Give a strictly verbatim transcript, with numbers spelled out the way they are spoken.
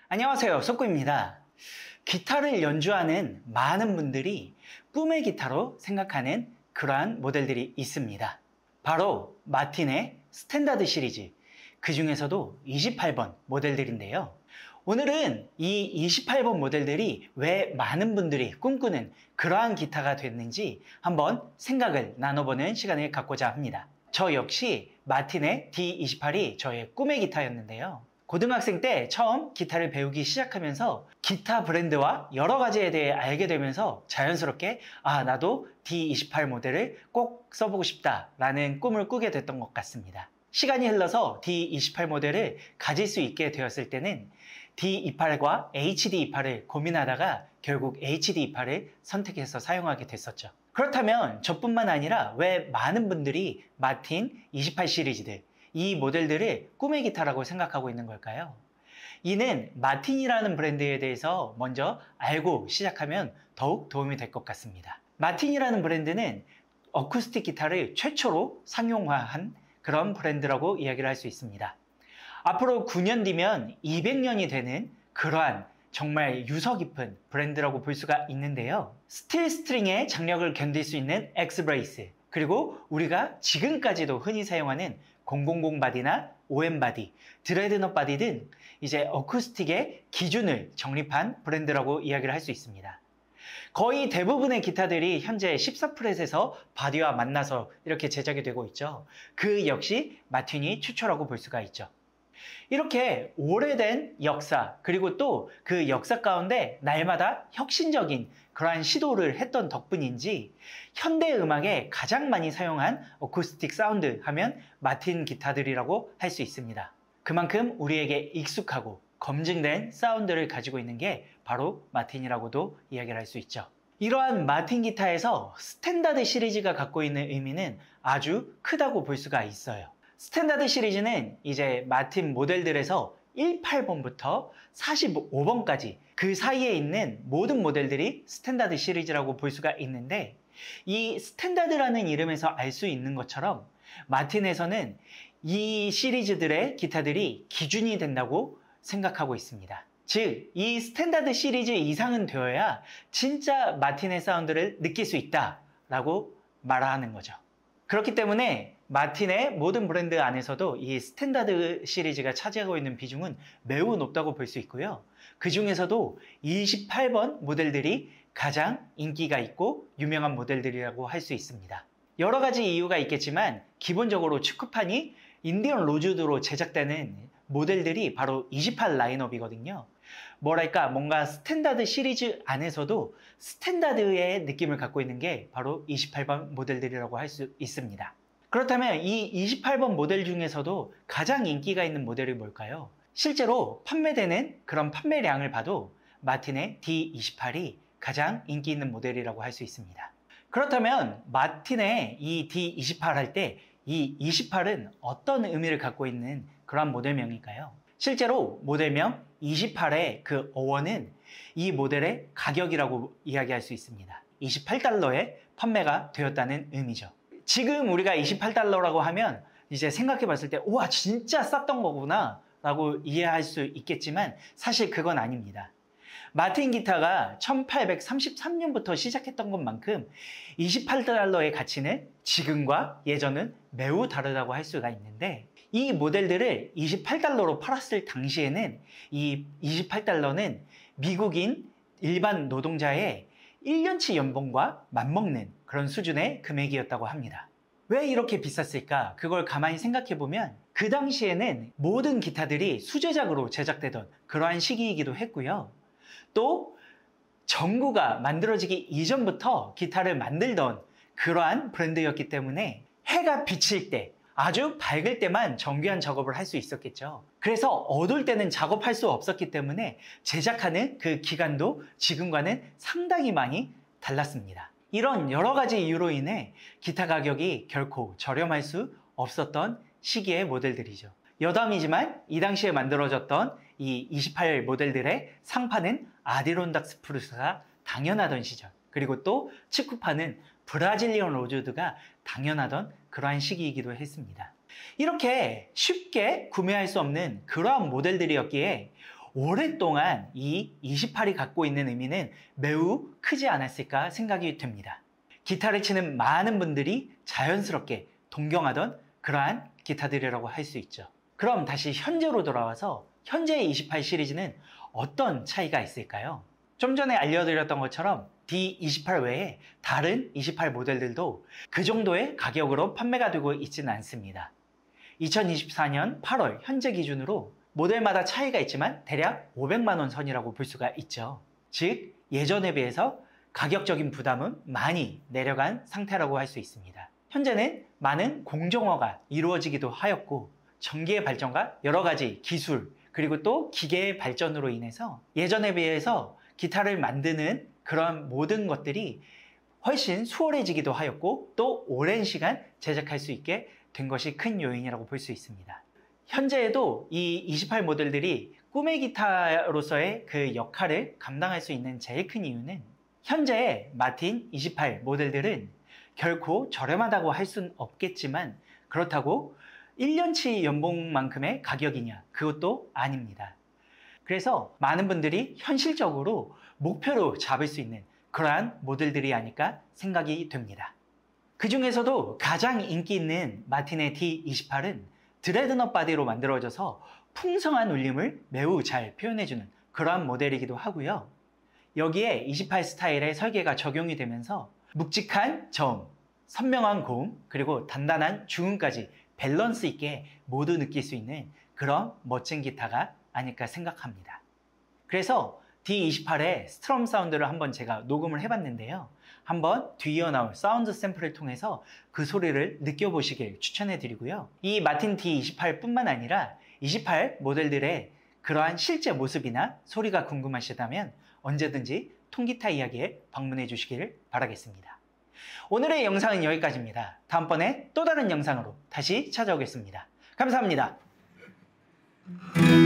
안녕하세요, 석구입니다. 기타를 연주하는 많은 분들이 꿈의 기타로 생각하는 그러한 모델들이 있습니다. 바로 마틴의 스탠다드 시리즈, 그 중에서도 이십팔 번 모델들인데요. 오늘은 이 이십팔 번 모델들이 왜 많은 분들이 꿈꾸는 그러한 기타가 됐는지 한번 생각을 나눠보는 시간을 갖고자 합니다. 저 역시 마틴의 디 이십팔이 저의 꿈의 기타였는데요. 고등학생 때 처음 기타를 배우기 시작하면서 기타 브랜드와 여러 가지에 대해 알게 되면서 자연스럽게 아 나도 디 이십팔 모델을 꼭 써보고 싶다라는 꿈을 꾸게 됐던 것 같습니다. 시간이 흘러서 디 이십팔 모델을 가질 수 있게 되었을 때는 디 이십팔과 에이치디 이십팔을 고민하다가 결국 에이치디 이십팔을 선택해서 사용하게 됐었죠. 그렇다면 저뿐만 아니라 왜 많은 분들이 마틴 이십팔 시리즈들, 이 모델들을 꿈의 기타라고 생각하고 있는 걸까요? 이는 마틴이라는 브랜드에 대해서 먼저 알고 시작하면 더욱 도움이 될 것 같습니다. 마틴이라는 브랜드는 어쿠스틱 기타를 최초로 상용화한 그런 브랜드라고 이야기를 할 수 있습니다. 앞으로 구 년 뒤면 이백 년이 되는 그러한 정말 유서 깊은 브랜드라고 볼 수가 있는데요. 스틸 스트링의 장력을 견딜 수 있는 엑스브레이스, 그리고 우리가 지금까지도 흔히 사용하는 공공공 바디나 오엠 바디, 드레드넛 바디 등 이제 어쿠스틱의 기준을 정립한 브랜드라고 이야기를 할 수 있습니다. 거의 대부분의 기타들이 현재 십사 프렛에서 바디와 만나서 이렇게 제작이 되고 있죠. 그 역시 마틴이 최초라고 볼 수가 있죠. 이렇게 오래된 역사, 그리고 또 그 역사 가운데 날마다 혁신적인 그러한 시도를 했던 덕분인지 현대 음악에 가장 많이 사용한 어쿠스틱 사운드 하면 마틴 기타들이라고 할 수 있습니다. 그만큼 우리에게 익숙하고 검증된 사운드를 가지고 있는 게 바로 마틴이라고도 이야기를 할 수 있죠. 이러한 마틴 기타에서 스탠다드 시리즈가 갖고 있는 의미는 아주 크다고 볼 수가 있어요. 스탠다드 시리즈는 이제 마틴 모델들에서 십팔 번부터 사십오 번까지 그 사이에 있는 모든 모델들이 스탠다드 시리즈라고 볼 수가 있는데, 이 스탠다드라는 이름에서 알 수 있는 것처럼 마틴에서는 이 시리즈들의 기타들이 기준이 된다고 생각하고 있습니다. 즉, 이 스탠다드 시리즈 이상은 되어야 진짜 마틴의 사운드를 느낄 수 있다라고 말하는 거죠. 그렇기 때문에 마틴의 모든 브랜드 안에서도 이 스탠다드 시리즈가 차지하고 있는 비중은 매우 높다고 볼 수 있고요. 그 중에서도 이십팔 번 모델들이 가장 인기가 있고 유명한 모델들이라고 할 수 있습니다. 여러 가지 이유가 있겠지만 기본적으로 축구판이 인디언 로즈우드로 제작되는 모델들이 바로 이십팔 라인업이거든요. 뭐랄까 뭔가 스탠다드 시리즈 안에서도 스탠다드의 느낌을 갖고 있는 게 바로 이십팔 번 모델들이라고 할 수 있습니다. 그렇다면 이 이십팔 번 모델 중에서도 가장 인기가 있는 모델이 뭘까요? 실제로 판매되는 그런 판매량을 봐도 마틴의 디 이십팔이 가장 인기 있는 모델이라고 할 수 있습니다. 그렇다면 마틴의 이 디 이십팔 할 때 이 이십팔은 어떤 의미를 갖고 있는 그런 모델명일까요? 실제로 모델명 이십팔의 그 어원은 이 모델의 가격이라고 이야기할 수 있습니다. 이십팔 달러에 판매가 되었다는 의미죠. 지금 우리가 이십팔 달러라고 하면 이제 생각해 봤을 때 우와 진짜 쌌던 거구나 라고 이해할 수 있겠지만 사실 그건 아닙니다. 마틴 기타가 천팔백삼십삼 년부터 시작했던 것만큼 이십팔 달러의 가치는 지금과 예전은 매우 다르다고 할 수가 있는데, 이 모델들을 이십팔 달러로 팔았을 당시에는 이 이십팔 달러는 미국인 일반 노동자의 일 년치 연봉과 맞먹는 그런 수준의 금액이었다고 합니다. 왜 이렇게 비쌌을까? 그걸 가만히 생각해 보면 그 당시에는 모든 기타들이 수제작으로 제작되던 그러한 시기이기도 했고요. 또 전구가 만들어지기 이전부터 기타를 만들던 그러한 브랜드였기 때문에 해가 비칠 때, 아주 밝을 때만 정교한 작업을 할 수 있었겠죠. 그래서 어두울 때는 작업할 수 없었기 때문에 제작하는 그 기간도 지금과는 상당히 많이 달랐습니다. 이런 여러 가지 이유로 인해 기타 가격이 결코 저렴할 수 없었던 시기의 모델들이죠. 여담이지만 이 당시에 만들어졌던 이 이십팔 모델들의 상판은 아디론닥 스프루스가 당연하던 시절, 그리고 또 치쿠파는 브라질리언 로즈우드가 당연하던 그러한 시기이기도 했습니다. 이렇게 쉽게 구매할 수 없는 그러한 모델들이었기에 오랫동안 이 이십팔이 갖고 있는 의미는 매우 크지 않았을까 생각이 됩니다. 기타를 치는 많은 분들이 자연스럽게 동경하던 그러한 기타들이라고 할 수 있죠. 그럼 다시 현재로 돌아와서 현재의 이십팔 시리즈는 어떤 차이가 있을까요? 좀 전에 알려드렸던 것처럼 디 이십팔 외에 다른 이십팔 모델들도 그 정도의 가격으로 판매가 되고 있지는 않습니다. 이천이십사 년 팔월 현재 기준으로 모델마다 차이가 있지만 대략 오백만 원 선이라고 볼 수가 있죠. 즉 예전에 비해서 가격적인 부담은 많이 내려간 상태라고 할 수 있습니다. 현재는 많은 공정화가 이루어지기도 하였고 전기의 발전과 여러 가지 기술 그리고 또 기계의 발전으로 인해서 예전에 비해서 기타를 만드는 그런 모든 것들이 훨씬 수월해지기도 하였고 또 오랜 시간 제작할 수 있게 된 것이 큰 요인이라고 볼 수 있습니다. 현재에도 이 이십팔 모델들이 꿈의 기타로서의 그 역할을 감당할 수 있는 제일 큰 이유는 현재의 마틴 이십팔 모델들은 결코 저렴하다고 할 수는 없겠지만 그렇다고 일 년치 연봉만큼의 가격이냐? 그것도 아닙니다. 그래서 많은 분들이 현실적으로 목표로 잡을 수 있는 그러한 모델들이 아닐까 생각이 됩니다. 그 중에서도 가장 인기 있는 마틴의 디 이십팔은 드레드넛 바디로 만들어져서 풍성한 울림을 매우 잘 표현해주는 그러한 모델이기도 하고요. 여기에 이십팔 스타일의 설계가 적용이 되면서 묵직한 저음, 선명한 고음, 그리고 단단한 중음까지 밸런스 있게 모두 느낄 수 있는 그런 멋진 기타가 아닐까 생각합니다. 그래서 디 이십팔의 스트럼 사운드를 한번 제가 녹음을 해봤는데요. 한번 뒤이어 나올 사운드 샘플을 통해서 그 소리를 느껴보시길 추천해 드리고요. 이 마틴 디 이십팔 뿐만 아니라 이십팔 모델들의 그러한 실제 모습이나 소리가 궁금하시다면 언제든지 통기타 이야기에 방문해 주시길 바라겠습니다. 오늘의 영상은 여기까지입니다. 다음번에 또 다른 영상으로 다시 찾아오겠습니다. 감사합니다.